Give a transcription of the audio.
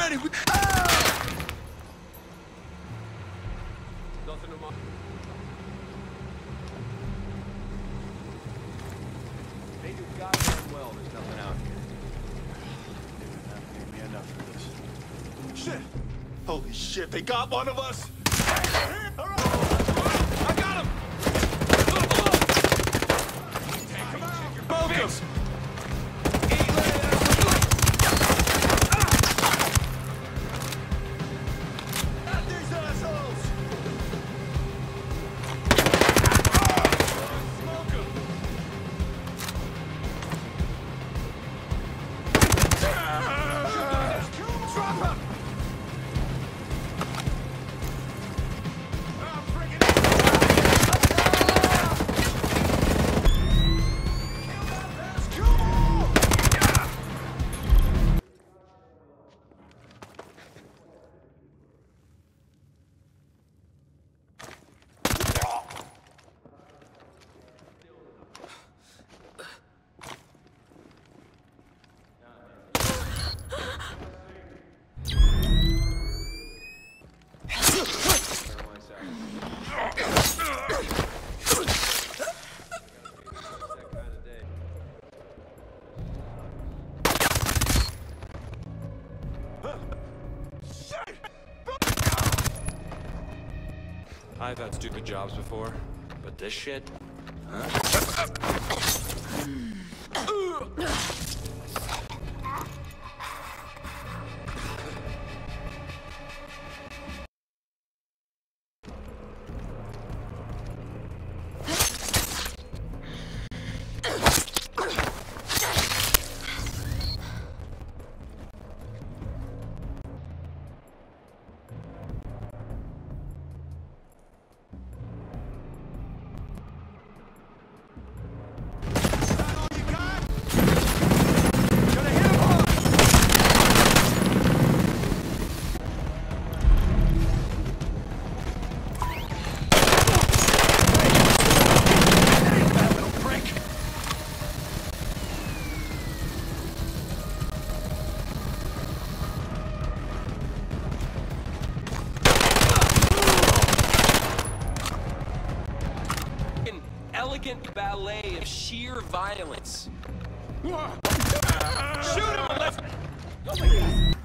already! Ah! Nothing to mind. They do goddamn well there's nothing out here. They're not paying me enough for this. Shit! Holy shit, they got one of us! I got him! Focus! Got these assholes! Smoke 'em! Drop him! I've had stupid jobs before, but this shit, huh? Elegant ballet of sheer violence. Shoot him! Oh my God!